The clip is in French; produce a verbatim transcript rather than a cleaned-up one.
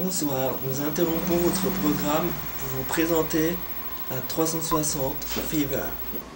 Bonsoir, nous interrompons votre programme pour vous présenter la trois cent soixante Fever.